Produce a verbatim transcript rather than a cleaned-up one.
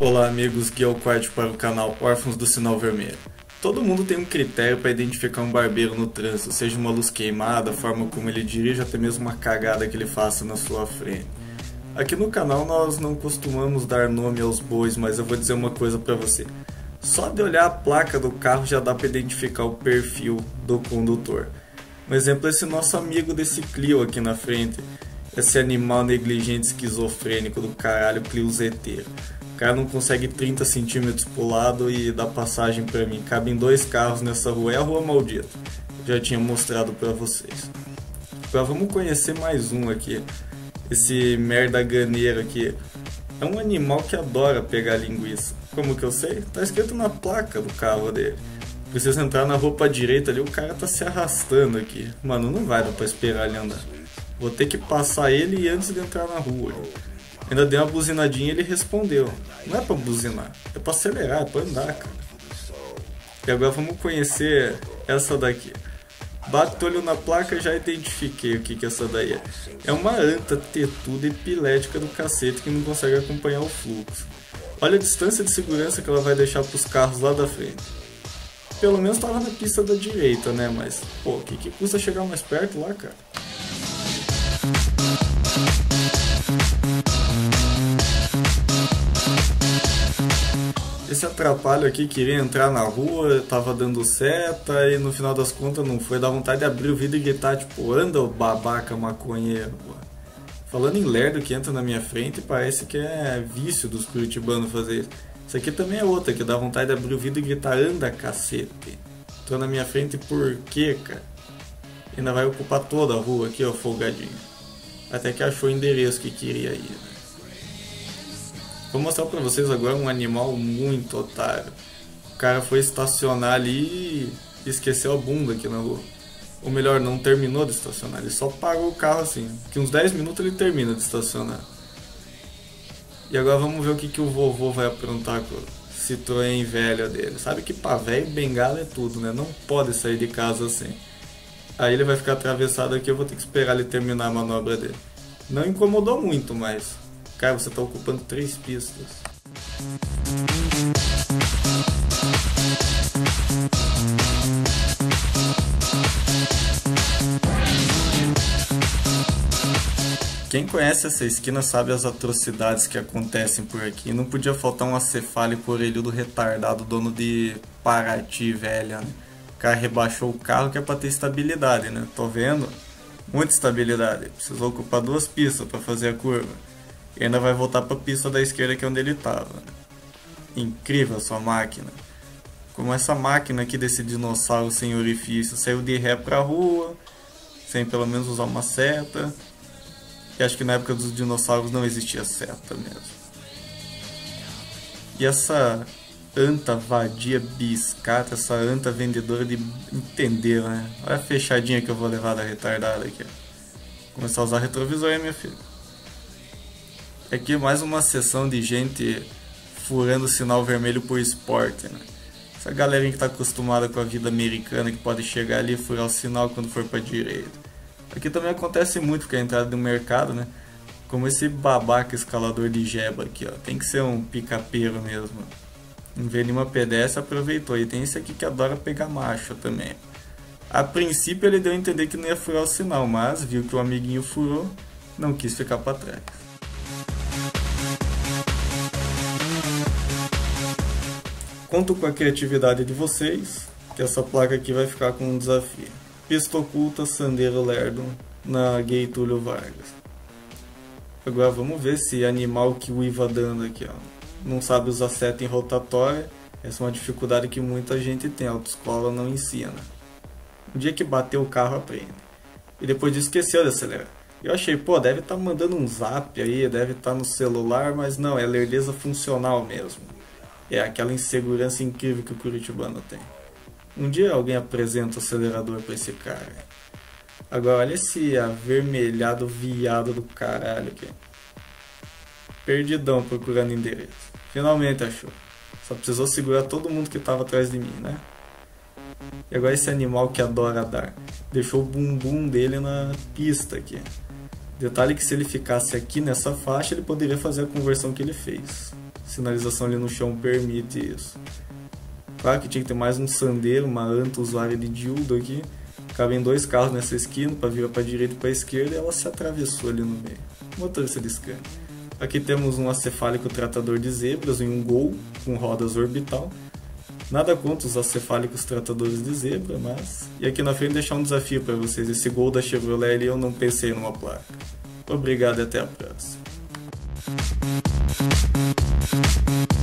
Olá amigos, guia o Quart para o canal Órfãos do Sinal Vermelho. Todo mundo tem um critério para identificar um barbeiro no trânsito, seja uma luz queimada, a forma como ele dirige, até mesmo uma cagada que ele faça na sua frente. Aqui no canal nós não costumamos dar nome aos bois, mas eu vou dizer uma coisa para você. Só de olhar a placa do carro já dá para identificar o perfil do condutor. Um exemplo é esse nosso amigo desse Clio aqui na frente. Esse animal negligente esquizofrênico do caralho, Clio Zeteiro. O cara não consegue trinta centímetros pro lado e dá passagem pra mim. Cabem dois carros nessa rua, é a rua maldita. Já tinha mostrado pra vocês. Agora vamos conhecer mais um aqui. Esse merda ganeiro aqui. É um animal que adora pegar linguiça. Como que eu sei? Tá escrito na placa do carro dele. Precisa entrar na rua pra direita ali, o cara tá se arrastando aqui. Mano, não vai dar pra esperar ele andar. Vou ter que passar ele antes de entrar na rua. Ainda dei uma buzinadinha e ele respondeu. Não é pra buzinar, é pra acelerar, é pra andar, cara. E agora vamos conhecer essa daqui. Bato o olho na placa e já identifiquei o que que essa daí é. É uma anta tetuda epilética do cacete que não consegue acompanhar o fluxo. Olha a distância de segurança que ela vai deixar pros carros lá da frente. Pelo menos tava na pista da direita, né? Mas, pô, o que que custa chegar mais perto lá, cara? Esse atrapalho aqui queria entrar na rua, tava dando seta e no final das contas não foi. Dá vontade de abrir o vidro e gritar, tipo, anda o babaca maconheiro. Pô. Falando em lerdo que entra na minha frente, parece que é vício dos curitibanos fazer isso. Isso aqui também é outra, que dá vontade de abrir o vidro e gritar, anda cacete. Entrou na minha frente por quê, cara? Ainda vai ocupar toda a rua aqui, ó, folgadinho. Até que achou o endereço que queria ir, né? Vou mostrar pra vocês agora um animal muito otário. O cara foi estacionar ali e esqueceu a bunda aqui na rua. Ou melhor, não terminou de estacionar, ele só parou o carro assim. Que uns dez minutos ele termina de estacionar. E agora vamos ver o que, que o vovô vai aprontar com o Citroën velho dele. Sabe que pra velho bengala é tudo, né? Não pode sair de casa assim. Aí ele vai ficar atravessado aqui, eu vou ter que esperar ele terminar a manobra dele. Não incomodou muito, mas... Cara, você tá ocupando três pistas. Quem conhece essa esquina sabe as atrocidades que acontecem por aqui. Não podia faltar um acefálico orelhudo retardado, dono de Paraty velha, né? O cara rebaixou o carro que é pra ter estabilidade, né? Tô vendo? Muita estabilidade. Precisou ocupar duas pistas pra fazer a curva. E ainda vai voltar para a pista da esquerda, que é onde ele estava. Incrível essa máquina. Como essa máquina aqui desse dinossauro sem orifício saiu de ré para a rua, sem pelo menos usar uma seta. E acho que na época dos dinossauros não existia seta mesmo. E essa anta vadia biscata, essa anta vendedora de entender, né? Olha a fechadinha que eu vou levar da retardada aqui. Começar a usar retrovisor aí, minha filha. Aqui mais uma sessão de gente furando o sinal vermelho por esporte, né? Essa galerinha que está acostumada com a vida americana, que pode chegar ali e furar o sinal quando for para direita. Aqui também acontece muito porque é a entrada do mercado, né? Como esse babaca escalador de jeba aqui, ó. Tem que ser um picapeiro mesmo. Não vê nenhuma pedestre, aproveitou. E tem esse aqui que adora pegar macho também. A princípio ele deu a entender que não ia furar o sinal, mas viu que o amiguinho furou, não quis ficar para trás. Conto com a criatividade de vocês, que essa placa aqui vai ficar com um desafio. Pista oculta, Sandero Lerdo, na Gay Túlio Vargas. Agora vamos ver se animal que uiva dando aqui, ó, não sabe usar seta em rotatória. Essa é uma dificuldade que muita gente tem, a autoescola não ensina. Um dia que bateu o carro, aprende. E depois disso esqueceu de acelerar. Eu achei, pô, deve estar mandando um zap aí, deve estar no celular, mas não, é lerdeza funcional mesmo. É aquela insegurança incrível que o curitibano tem. Um dia alguém apresenta o acelerador pra esse cara. Agora olha esse avermelhado viado do caralho aqui. Perdidão procurando endereço. Finalmente achou. Só precisou segurar todo mundo que tava atrás de mim, né? E agora esse animal que adora dar. Deixou o bumbum dele na pista aqui. Detalhe que se ele ficasse aqui nessa faixa, ele poderia fazer a conversão que ele fez. sinalização ali no chão permite isso. Claro que tinha que ter mais um Sandero, uma Anta usuária de Dildo aqui. Cabem dois carros nessa esquina, para virar para a direita e para a esquerda, e ela se atravessou ali no meio. Motorista de Scania. Aqui temos um acefálico tratador de zebras em um Gol com rodas orbital. Nada contra os acefálicos tratadores de zebra, mas... E aqui na frente deixar um desafio para vocês. Esse Gol da Chevrolet ali eu não pensei numa placa. Obrigado e até a próxima.